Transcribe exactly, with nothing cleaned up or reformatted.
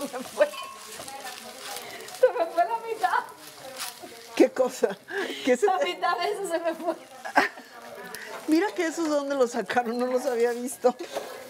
se me fue. Se me fue la mitad. ¿Qué cosa? ¿Qué se La te- mitad de eso se me fue. Mira que esos de dónde los sacaron, no los había visto.